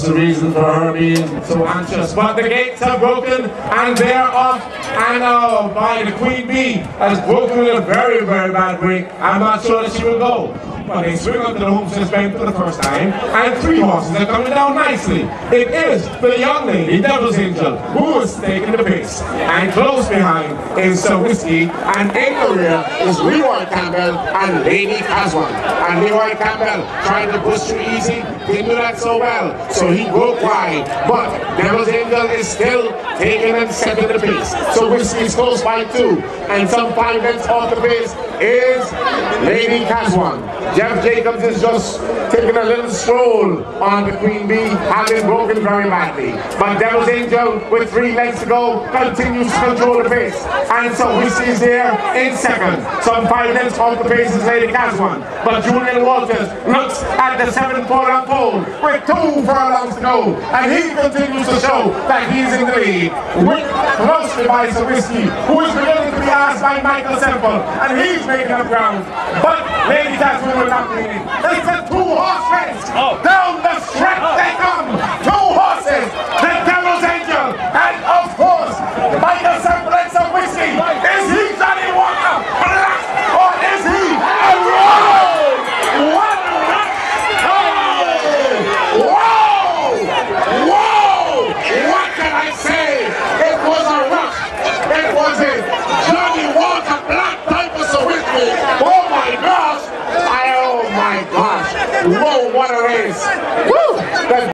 just a reason for her being so anxious. But the gates are broken and they're off, and by the Queen Bee has broken in a very, very bad way. I'm not sure that she will go. But they swing onto the homestead bend for the first time, and 3 horses are coming down nicely. It is the young lady, Devil's Angel, who is taking the pace. And close behind is Sir Whiskey, and in the rear is Leroy Campbell and Lady Caswan. And Leroy Campbell trying to push through easy, didn't do that so well, so he broke wide. But Devil's Angel is still taking and setting the pace. So Whiskey's close by too, and some 5 lengths off the pace is Lady Caswan. Jeff Jacobs is just taking a little stroll on the Queen Bee, having broken very badly. But Devil's Angel, with 3 legs to go, continues to control the pace. And so Whiskey is there in second. Some 5 lengths off the pace is Lady Caswan. But Julian Walters looks at the 7 pole with 2 furlongs to go. And he continues to show that he's in the lead. With closely by Sir Whiskey, who is beginning to be asked by Michael Semple. And he's making up ground. But Lady Caswan will not be in. It's a 2-horse race.